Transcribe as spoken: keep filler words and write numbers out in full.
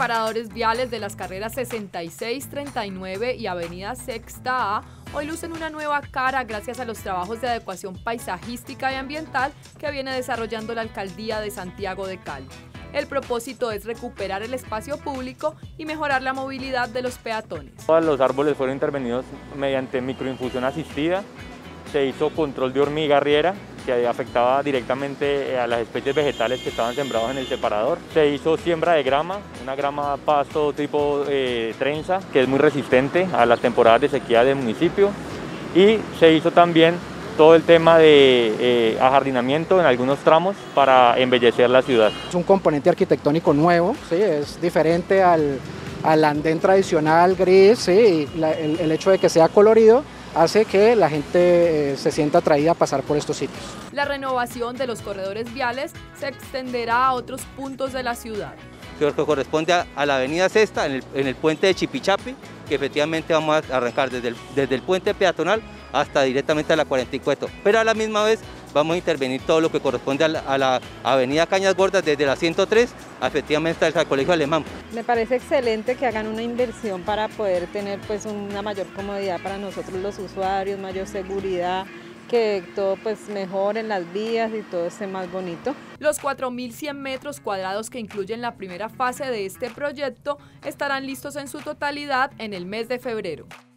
separadores viales de las carreras sesenta y seis, treinta y nueve y Avenida Sexta A hoy lucen una nueva cara gracias a los trabajos de adecuación paisajística y ambiental que viene desarrollando la Alcaldía de Santiago de Cali. El propósito es recuperar el espacio público y mejorar la movilidad de los peatones. Todos los árboles fueron intervenidos mediante microinfusión asistida, se hizo control de hormiga arriera, que afectaba directamente a las especies vegetales que estaban sembrados en el separador. Se hizo siembra de grama, una grama pasto tipo eh, trenza, que es muy resistente a las temporadas de sequía del municipio. Y se hizo también todo el tema de eh, ajardinamiento en algunos tramos para embellecer la ciudad. Es un componente arquitectónico nuevo, ¿sí? Es diferente al, al andén tradicional gris, ¿sí? Y la, el, el hecho de que sea colorido hace que la gente eh, se sienta atraída a pasar por estos sitios. La renovación de los corredores viales se extenderá a otros puntos de la ciudad. Que corresponde a, a la avenida Sexta, en el, en el puente de Chipichapi, que efectivamente vamos a arrancar desde el, desde el puente peatonal hasta directamente a la cuarenta y cuatro, pero a la misma vez vamos a intervenir todo lo que corresponde a la, a la avenida Cañas Gordas desde la ciento tres efectivamente hasta el Colegio Alemán. Me parece excelente que hagan una inversión para poder tener pues una mayor comodidad para nosotros los usuarios, mayor seguridad, que todo pues mejore en las vías y todo esté más bonito. Los cuatro mil cien metros cuadrados que incluyen la primera fase de este proyecto estarán listos en su totalidad en el mes de febrero.